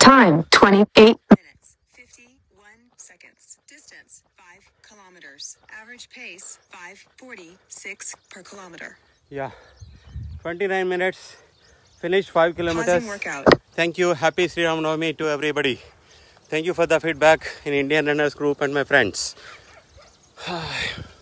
Time 28 minutes 51 seconds. Distance 5 kilometers. Average pace 5:46 per kilometer. Yeah, 29 minutes. Finished 5 kilometers. Pausing workout. Thank you. Happy Sri Ram Navami to everybody. Thank you for the feedback in Indian Runners Group and my friends.